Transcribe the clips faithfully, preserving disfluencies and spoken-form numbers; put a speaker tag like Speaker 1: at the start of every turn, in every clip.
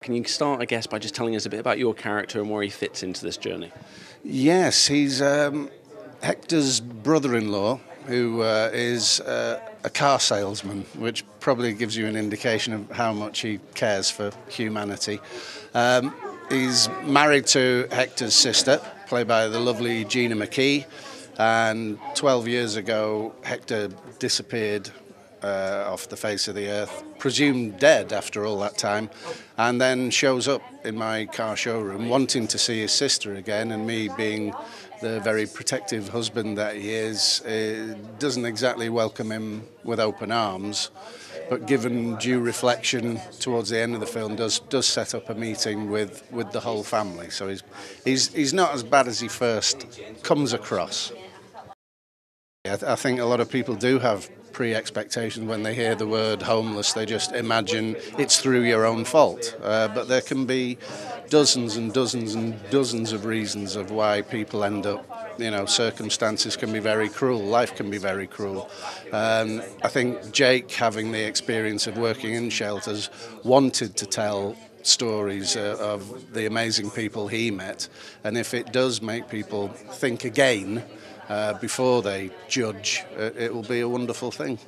Speaker 1: Can you start, I guess, by just telling us a bit about your character and where he fits into this journey?
Speaker 2: Yes, he's um, Hector's brother-in-law, who uh, is uh, a car salesman, which probably gives you an indication of how much he cares for humanity. Um, he's married to Hector's sister, played by the lovely Gina McKee, and twelve years ago Hector disappeared uh, off the face of the earth, presumed dead after all that time, and then shows up in my car showroom wanting to see his sister again, and me being the very protective husband that he is, uh, doesn't exactly welcome him with open arms, but given due reflection towards the end of the film does does set up a meeting with, with the whole family. So he's, he's, he's not as bad as he first comes across. I, th- I think a lot of people do have pre-expectations when they hear the word homeless. They just imagine it's through your own fault. Uh, but there can be dozens and dozens and dozens of reasons of why people end up, you know, circumstances can be very cruel, life can be very cruel. Um, I think Jake, having the experience of working in shelters, wanted to tell stories uh, of the amazing people he met, and if it does make people think again uh, before they judge, uh, it will be a wonderful thing.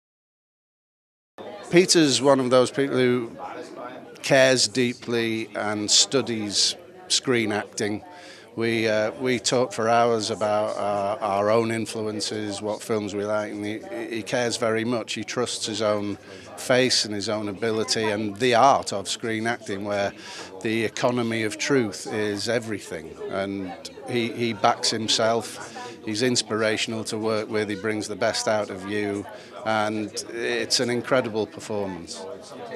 Speaker 2: Peter's one of those people who cares deeply and studies screen acting. We uh, we talk for hours about our, our own influences, what films we like, and he, he cares very much. He trusts his own face and his own ability and the art of screen acting, where the economy of truth is everything. And he, he backs himself. He's inspirational to work with. He brings the best out of you, and it's an incredible performance.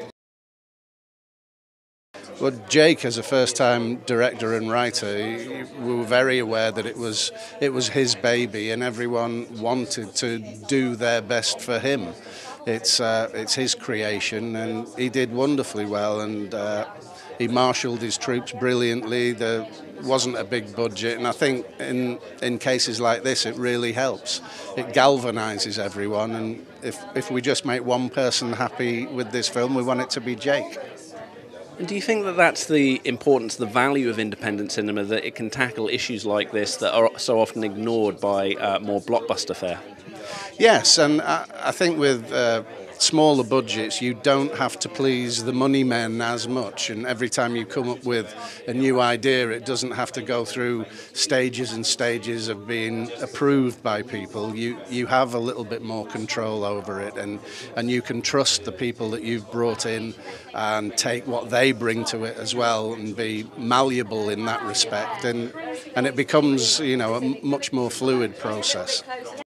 Speaker 2: Well, Jake, as a first-time director and writer, we were very aware that it was it was his baby, and everyone wanted to do their best for him. It's uh, it's his creation, and he did wonderfully well, and uh, he marshalled his troops brilliantly. There wasn't a big budget, and I think in in cases like this, it really helps. It galvanises everyone, and if if we just make one person happy with this film, we want it to be Jake.
Speaker 1: And do you think that that's the importance, the value of independent cinema, that it can tackle issues like this that are so often ignored by uh, more blockbuster fare?
Speaker 2: Yes, and I, I think with uh, smaller budgets, you don't have to please the money men as much, and every time you come up with a new idea, it doesn't have to go through stages and stages of being approved by people. You you have a little bit more control over it, and, and you can trust the people that you've brought in and take what they bring to it as well, and be malleable in that respect, and and it becomes, you know, a much more fluid process.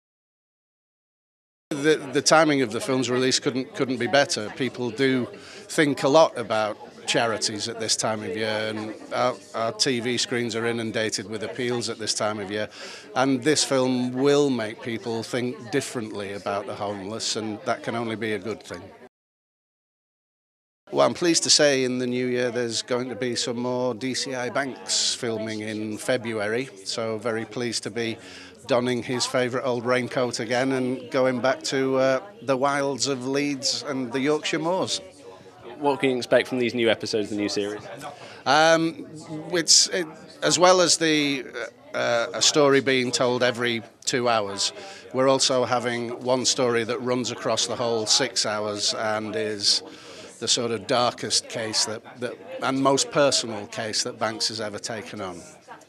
Speaker 2: The, the timing of the film's release couldn't couldn't be better. People do think a lot about charities at this time of year, and our, our T V screens are inundated with appeals at this time of year, and this film will make people think differently about the homeless, and that can only be a good thing. Well, I'm pleased to say in the new year there's going to be some more D C I Banks filming in February, so very pleased to be donning his favourite old raincoat again and going back to uh, the wilds of Leeds and the Yorkshire moors.
Speaker 1: What can you expect from these new episodes of the new series?
Speaker 2: Um, it's it, as well as the uh, a story being told every two hours, we're also having one story that runs across the whole six hours and is the sort of darkest case that, that and most personal case that Banks has ever taken on.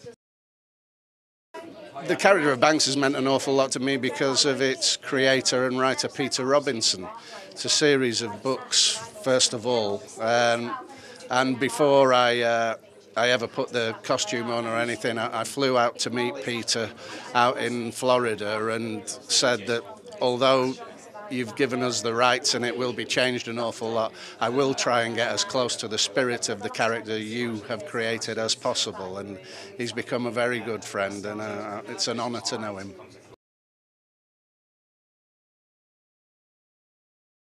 Speaker 2: The character of Banks has meant an awful lot to me because of its creator and writer, Peter Robinson. It's a series of books, first of all, um, and before I uh, I ever put the costume on or anything, I, I flew out to meet Peter out in Florida and said that although you've given us the rights and it will be changed an awful lot, I will try and get as close to the spirit of the character you have created as possible. And he's become a very good friend, and uh, it's an honour to know him.